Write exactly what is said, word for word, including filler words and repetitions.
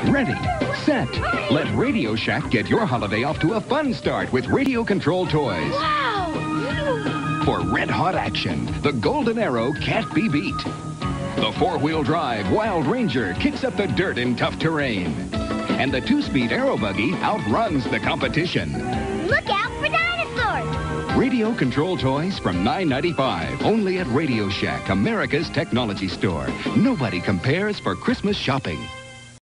Ready, set. Let Radio Shack get your holiday off to a fun start with radio control toys. Wow! For red-hot action, the Golden Arrow can't be beat. The four-wheel drive Wild Ranger kicks up the dirt in tough terrain. And the two-speed Aero Buggy outruns the competition. Look out for dinosaurs! Radio control toys from nine ninety-five, only at Radio Shack, America's technology store. Nobody compares for Christmas shopping.